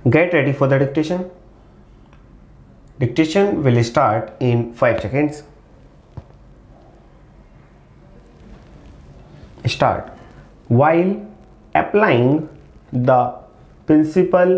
Get ready for the dictation. Dictation will start in 5 seconds. Start. While applying the principle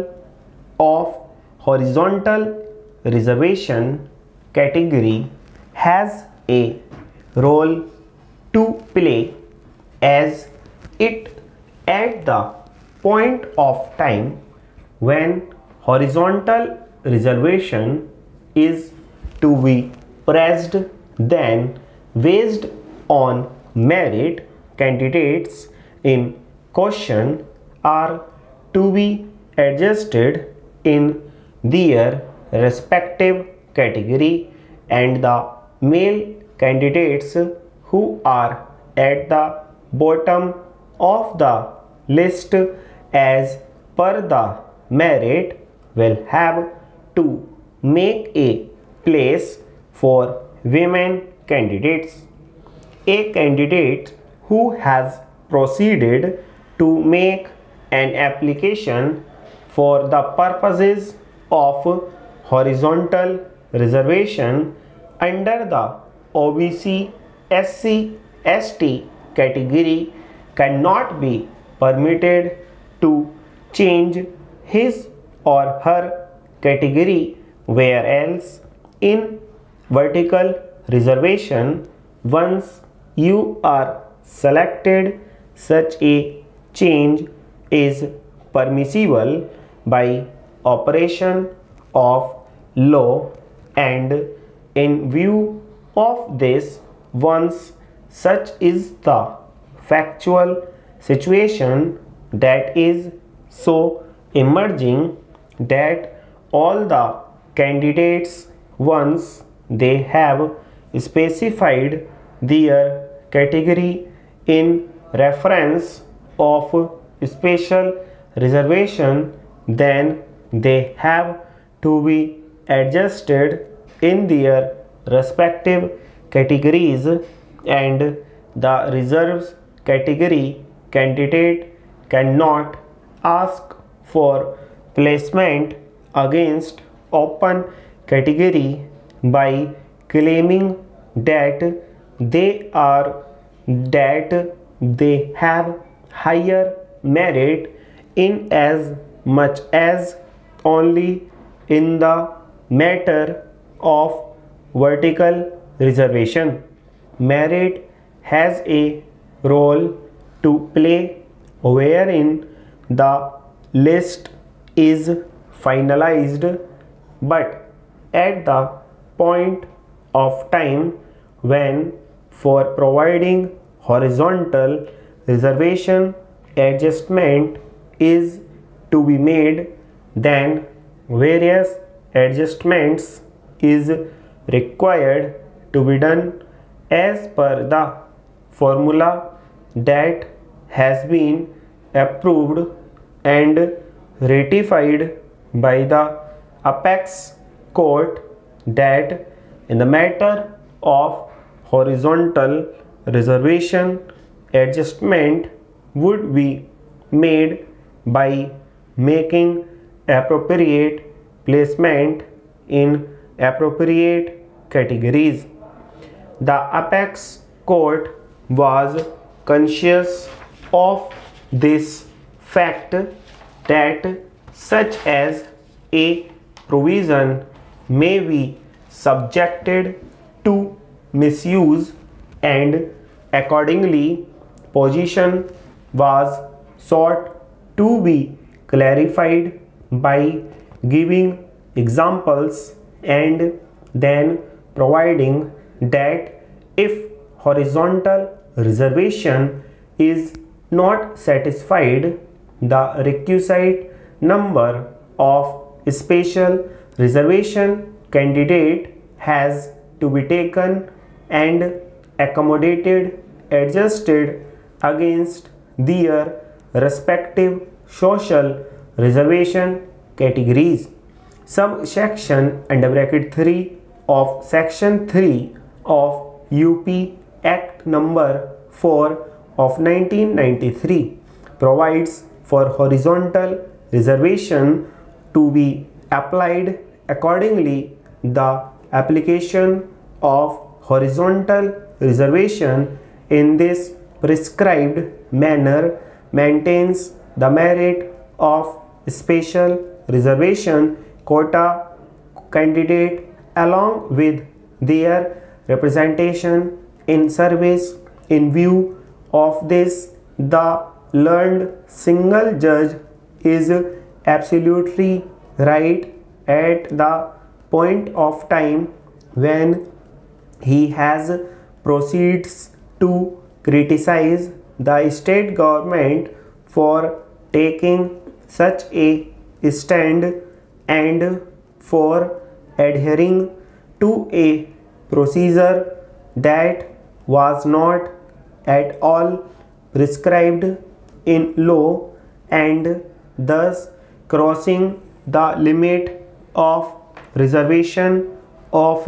of horizontal reservation, category has a role to play as it at the point of time when horizontal reservation is to be pressed, then based on merit, candidates in question are to be adjusted in their respective category, and the male candidates who are at the bottom of the list as per the merit will have to make a place for women candidates. A candidate who has proceeded to make an application for the purposes of horizontal reservation under the OBC, SC, ST category cannot be permitted to change his or her category, whereas in vertical reservation, once you are selected, such a change is permissible by operation of law, and in view of this, once such is the factual situation that is so emerging that all the candidates, once they have specified their category in reference of special reservation, then they have to be adjusted in their respective categories, and the reserves category candidate cannot ask for placement against open category by claiming that they have higher merit, in as much as only in the matter of vertical reservation merit has a role to play, wherein the list is finalized, but at the point of time when for providing horizontal reservation adjustment is to be made, then various adjustments is required to be done as per the formula that has been approved and ratified by the apex court, that in the matter of horizontal reservation adjustment would be made by making appropriate placement in appropriate categories. The apex court was conscious of this fact that such as a provision may be subjected to misuse, and accordingly position was sought to be clarified by giving examples and then providing that if horizontal reservation is not satisfied, the requisite number of special reservation candidate has to be taken and accommodated, adjusted against their respective social reservation categories. Subsection under bracket 3 of section 3 of UP Act number 4 of 1993 provides for horizontal reservation to be applied accordingly. The application of horizontal reservation in this prescribed manner maintains the merit of special reservation quota candidate along with their representation in service. In view of this, the learned single judge is absolutely right at the point of time when he has proceeds to criticize the state government for taking such a stand and for adhering to a procedure that was not at all prescribed in law and thus crossing the limit of reservation of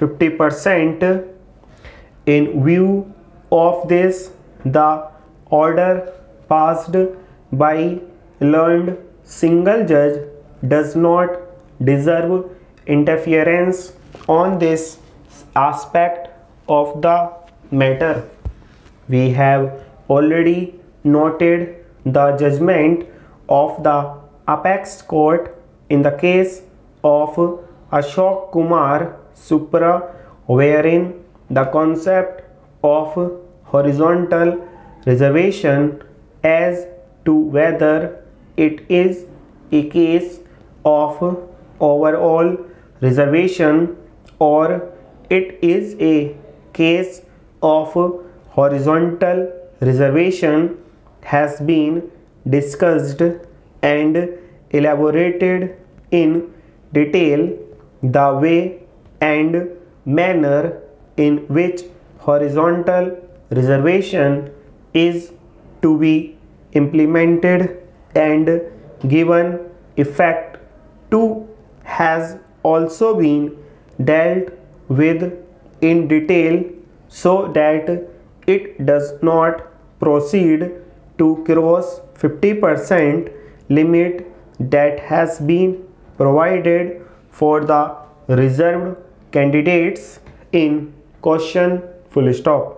50%. In view of this, the order passed by learned single judge does not deserve interference on this aspect of the matter. We have already noted the judgment of the apex court in the case of Ashok Kumar Supra, wherein the concept of horizontal reservation as to whether it is a case of overall reservation or it is a case of horizontal reservation has been discussed and elaborated in detail. The way and manner in which horizontal reservation is to be implemented and given effect to has also been dealt with in detail so that it does not proceed to cross 50% limit that has been provided for the reserved candidates in question. Full stop.